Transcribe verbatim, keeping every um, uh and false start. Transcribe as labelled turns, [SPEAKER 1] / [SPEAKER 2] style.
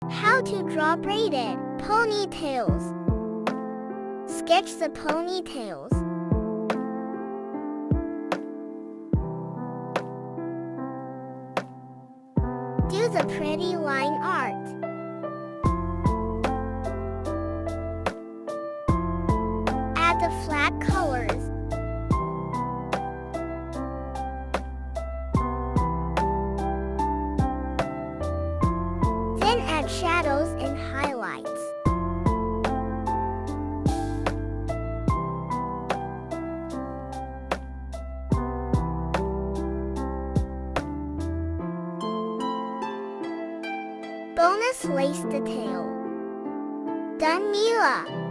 [SPEAKER 1] How to draw braided ponytails. Sketch the ponytails. Do the pretty line art. Add the flat colors. Then add shadows and highlights. Bonus lace detail. Done, Mila.